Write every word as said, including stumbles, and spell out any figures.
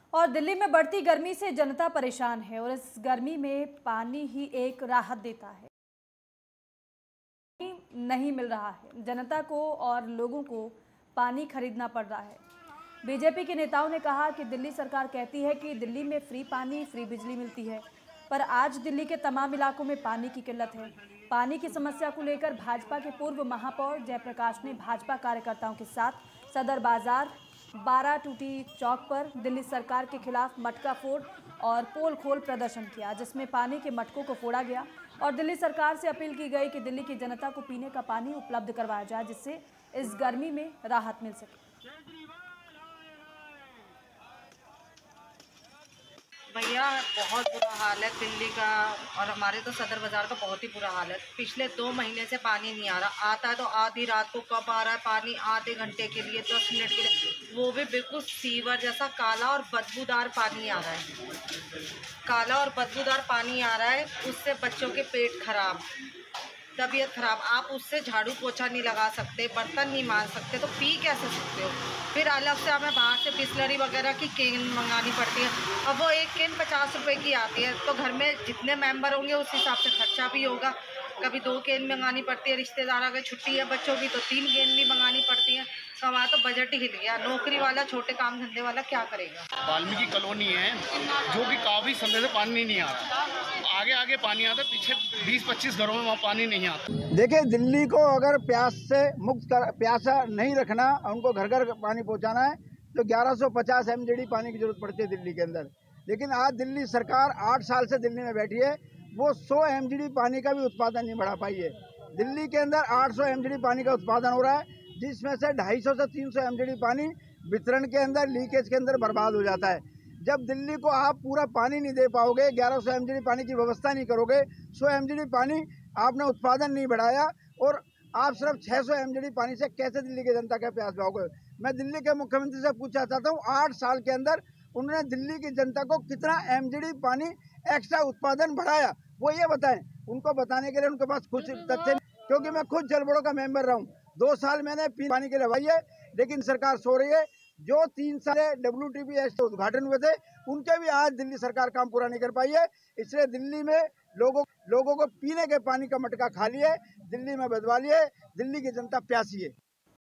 और दिल्ली में बढ़ती गर्मी से जनता परेशान है और इस गर्मी में पानी ही एक राहत देता है। नहीं मिल रहा है जनता को और लोगों को पानी खरीदना पड़ रहा है। बीजेपी के नेताओं ने कहा कि दिल्ली सरकार कहती है कि दिल्ली में फ्री पानी फ्री बिजली मिलती है, पर आज दिल्ली के तमाम इलाकों में पानी की किल्लत है। पानी की समस्या को लेकर भाजपा के पूर्व महापौर जयप्रकाश ने भाजपा कार्यकर्ताओं के साथ सदर बाजार बारह टूटी चौक पर दिल्ली सरकार के खिलाफ मटका फोड़ और पोल खोल प्रदर्शन किया, जिसमें पानी के मटकों को फोड़ा गया और दिल्ली सरकार से अपील की गई कि दिल्ली की जनता को पीने का पानी उपलब्ध करवाया जाए, जिससे इस गर्मी में राहत मिल सके। भैया बहुत बुरा हाल है दिल्ली का, और हमारे तो सदर बाज़ार का बहुत ही बुरा हाल है। पिछले दो महीने से पानी नहीं आ रहा, आता है तो आधी रात को कब आ रहा है पानी, आधे घंटे के लिए, दस मिनट के लिए, वो भी बिल्कुल सीवर जैसा काला और बदबूदार पानी आ रहा है। काला और बदबूदार पानी आ रहा है, उससे बच्चों के पेट खराब, तबीयत खराब। आप उससे झाड़ू पोछा नहीं लगा सकते, बर्तन नहीं मांज सकते, तो पी कैसे सकते हो? फिर अलग से हमें बाहर से बिस्लरी वगैरह की केन मंगानी पड़ती है। अब वो एक केन पचास रुपए की आती है, तो घर में जितने मेंबर होंगे उस हिसाब से खर्चा भी होगा। कभी दो केन मंगानी पड़ती है, रिश्तेदार अगर छुट्टी है बच्चों की तो तीन केन भी मंगानी पड़ती है। तो हमारा तो बजट ही हिल गया। नौकरी वाला, छोटे काम धंधे वाला क्या करेगा? वाल्मीकि कॉलोनी है जो कि काफ़ी समय से पानी नहीं आ रहा, आगे आगे पानी आता है, पीछे बीस पच्चीस घरों में वहाँ पानी नहीं आता। देखिए, दिल्ली को अगर प्यास से मुक्त कर, प्यासा नहीं रखना, उनको घर घर पानी पहुँचाना है तो ग्यारह सौ पचास एम जी डी पानी की जरूरत पड़ती है दिल्ली के अंदर। लेकिन आज दिल्ली सरकार आठ साल से दिल्ली में बैठी है, वो सौ एम जी डी पानी का भी उत्पादन नहीं बढ़ा पाई है। दिल्ली के अंदर आठ सौ एम जी डी पानी का उत्पादन हो रहा है, जिसमें से ढाई सौ से तीन सौ एम जी डी पानी वितरण के अंदर, लीकेज के अंदर बर्बाद हो जाता है। जब दिल्ली को आप पूरा पानी नहीं दे पाओगे, ग्यारह सौ एम जी डी पानी की व्यवस्था नहीं करोगे, सौ एम जी डी पानी आपने उत्पादन नहीं बढ़ाया और आप सिर्फ छह सौ एम जी डी पानी से कैसे दिल्ली की जनता का प्यास बुझाओगे? मैं दिल्ली के मुख्यमंत्री से पूछना चाहता हूँ, आठ साल के अंदर उन्होंने दिल्ली की जनता को कितना एम जी डी पानी एक्स्ट्रा उत्पादन बढ़ाया, वो ये बताएं। उनको बताने के लिए उनके पास कुछ तथ्य, क्योंकि मैं खुद जल बोर्ड का मेंबर रहा हूँ। दो साल मैंने पानी के लिए लगाई है, लेकिन सरकार सो रही है। जो तीन साल डब्ल्यू टी पी एस के उद्घाटन हुए थे, उनके भी आज दिल्ली सरकार काम पूरा नहीं कर पाई है। इसलिए दिल्ली में लोगों लोगों को पीने के पानी का मटका खाली है, दिल्ली में बदवाली है, दिल्ली की जनता प्यासी है।